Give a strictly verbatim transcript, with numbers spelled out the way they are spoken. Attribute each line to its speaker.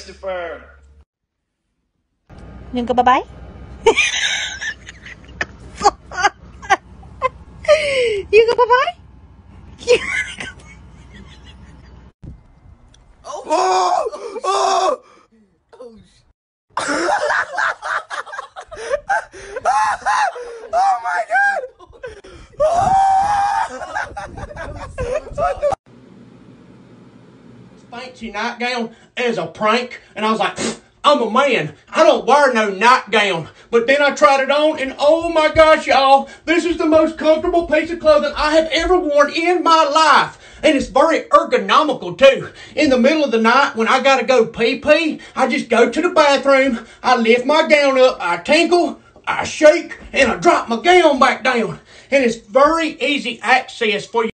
Speaker 1: Christopher.
Speaker 2: Nhưng có bye bye. You go bye bye.
Speaker 1: Oh! Oh! Oh! Oh my God!
Speaker 3: Fancy nightgown as a prank, and I was like, I'm a man. I don't wear no nightgown. But then I tried it on, and oh my gosh, y'all, this is the most comfortable piece of clothing I have ever worn in my life. And it's very ergonomical too. In the middle of the night when I gotta go pee-pee, I just go to the bathroom, I lift my gown up, I tinkle, I shake, and I drop my gown back down. And it's very easy access for you.